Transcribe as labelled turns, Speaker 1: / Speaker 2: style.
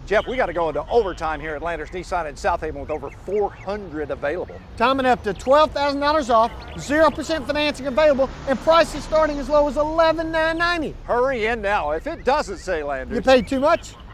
Speaker 1: Jeff, we got to go into overtime here at Landers Nissan in South Haven with over 400 available.
Speaker 2: Timing up to $12,000 off, 0% financing available, and prices starting as low as $11,990.
Speaker 1: Hurry in now. If it doesn't say Landers,
Speaker 2: You paid too much?